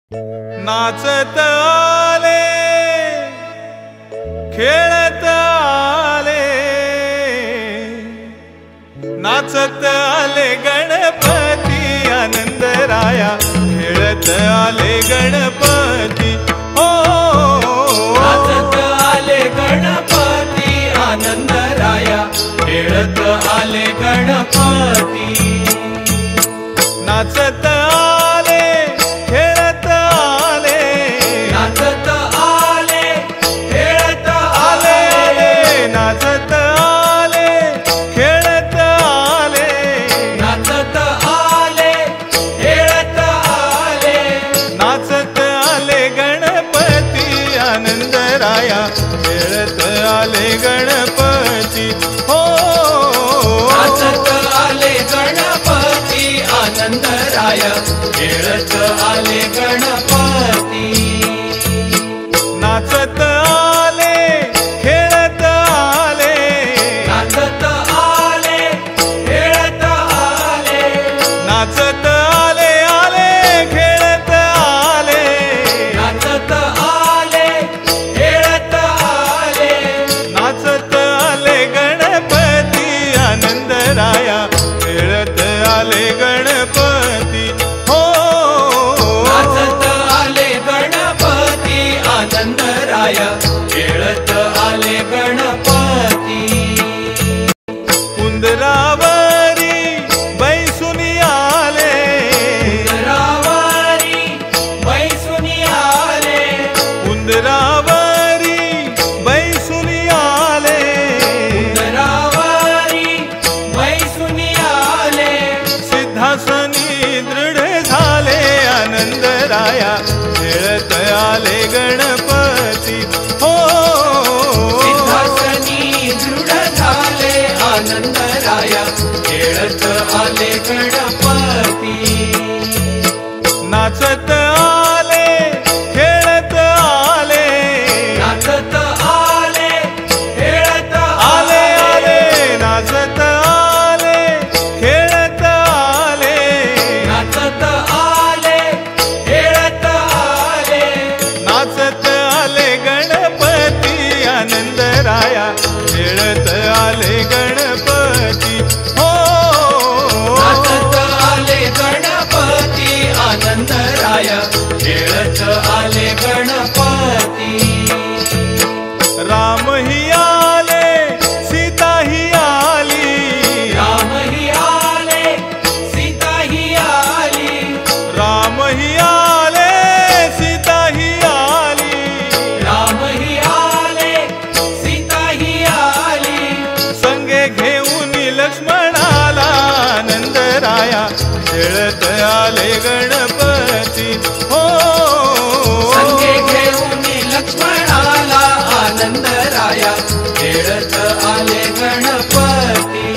नाचत आले खेळत आले, नाचत आले गणपती आनंदराया, खेळत आले गणपती हो। नाचत आले गणपती आनंदराया, खेळत आले गणपती। नाचत आले खेळत आले, नाचत आले खेळत आले, नाचत आले खेळत आले, नाचत आले खेळत आले, नाचत आले गणपती आनंदराया, खेळत आले गणपती हो। नाचत आले गणपती आनंदराया, खेळत आले गणपती। नाचत आले खेळत आले, नाचत आले खेळत आले, नाचत आले आले खेळत आले, नाचत आले खेळत आले, नाचत आले गणपती आनंदराया, खेळत आले गणपती हो। नाचत आले गणपती आनंदराया, खेळत आले गणपती। उंदरावरी बैसुनी आले, उंदरावरी बैसुनी आले, उंदरावरी बैसुनी आले, उंदरावरी बैसुनी आले, सिद्धासनी दृढ झाले आनंदराया, खेळत आले गणपती हो। सिद्धासनी दृढ झाले आनंदराया, खेळत आले गणपती। नाचत आले खेळत आले, नाचत आले खेळत आले आले, नाचत आले खेळत आले, नाचत आले खेळत आले, नाचत आले गणपती आनंदराया, खेळत आले गणपती हो। नाचत आले गणपती आनंदराया, खेळत आले गणपती। रामही आले सीताही आली, रामही आले सीताही आली, रामही आले सीताही आली, रामही आले सीताही आली, संगे घेऊन लक्ष्मणाला आनंदराया, खेळत आले गणपती हो। संगे घेऊन लक्ष्मणाला आनंदराया, खेळत आले गणपती।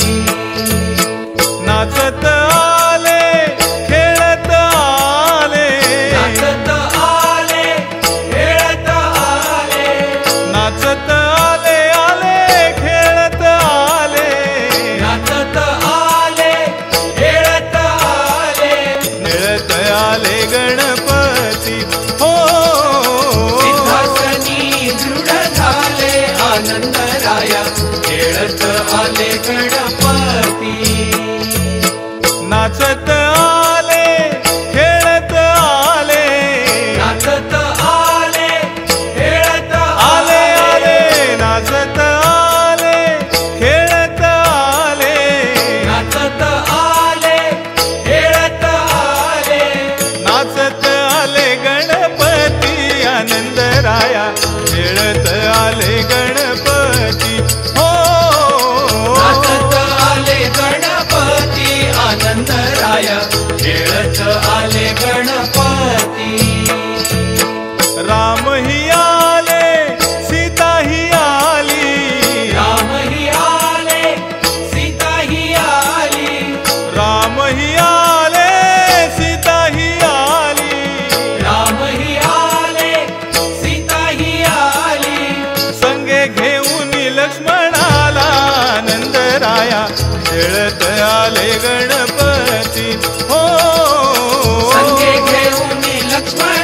नाचत आले खेळत आले, नाचत आले खेळत आले, नाचत आले आले खेळत आले, नाचत आले खेळत आले, खेळत आले गणपती हो। सिद्धासनी दृढ झाले आनंदराया, खेळत आले गणपती। नाचत आले खेळत आले, नाचत आले खेळत आले आले, नाचत आले खेळत आले, नाचत आले खेळत आले, नाचत आले गणपती आनंदराया, खेळत आले गणपती हो। नाचत आले गणपती आनंदराया, खेळत आले गणपती। रामही आले सीताही आली, रामही आले सीताही आली, रामही आले सीताही आली, रामही आले सीताही आली, संगे घेऊन लक्ष्मणाला आनंदराया, खेळत आले गणपती हो। संगे घेऊन लक्ष्मण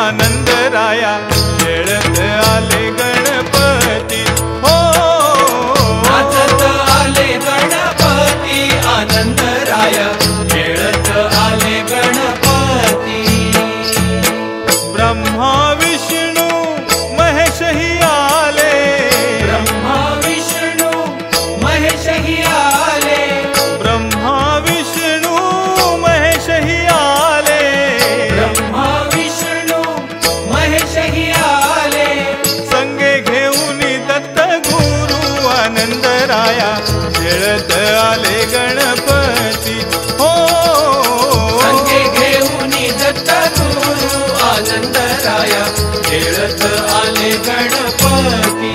आनंदराया खेळत आले गणपती हो नाचत आले गणपती आनंदराय खेळत आले गणपती ब्रह्मा विष्णू महेशही आले ब्रह्मा विष्णू महेशही आले ब्रह्मा विष्णू महेशही आले ब्रह्मा विष्णू महेशही आले संगे घेऊन दत्त गुरु आनंदराया खेळत आले गणपती हो संगे घेऊन दत्त गुरु आनंदराय खेळत आले गणपती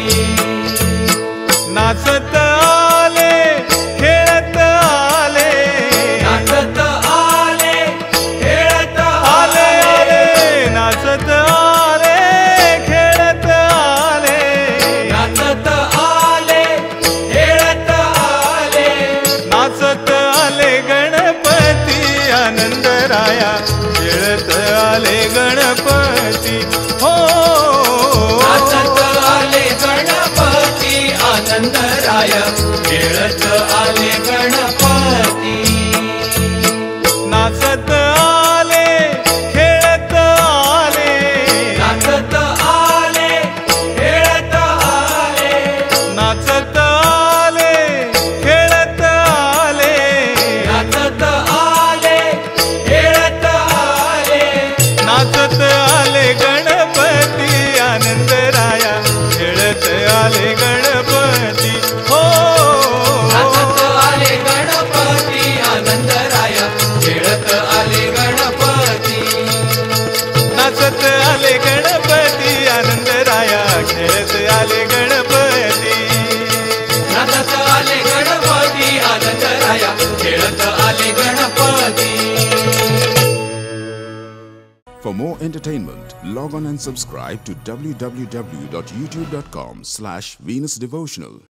नाचत आले खेळत आले नाचत आले खेळत आले आले नाचत आले खेळत आले नाचत आले खेळत आले नाचत आले गणपती आनंदराया खेळत आले गणपती हो नाचत आले गणपती आनंदराय खेळत आले गणपती नाचत आले खेळत आले नाचत आले खेळत आले नाचत आले खेळत आले नाचत आले खेळत आले नाचत आले गणपती आनंदराया खेळत आले गणपती हो नाचत आले गणपती आनंदराय खेळत आले गणपती नाचत आले गणपती आनंदराया खेळत आले गणपती नाचत आले गणपती आनंदराय खेळत आले Ganpati For more entertainment, log on and subscribe to www.youtube.com/VenusDevotional.